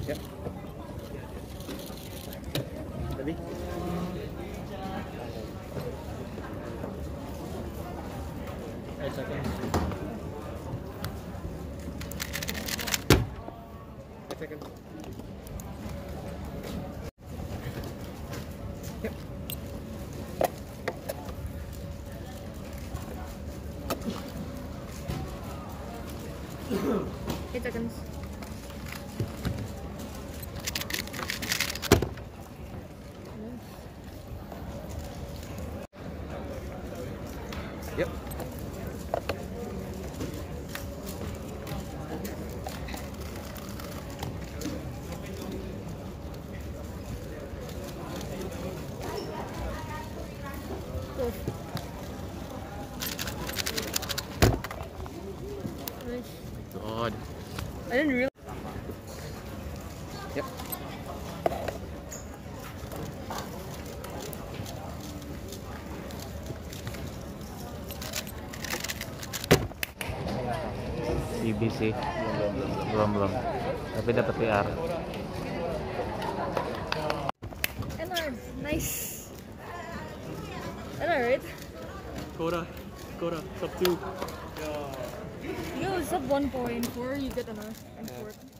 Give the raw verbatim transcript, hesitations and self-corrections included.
Yep. Ready? Eight seconds. Eight seconds. Yep. Eight seconds. Yep. Go. Nice. God. I didn't realize. Yep. B B sih belum belum tapi dapat P R. Enak, nice. Enak, right? Koda. Koda. Sub two. Yo, sub one point four, you get an R and fourth.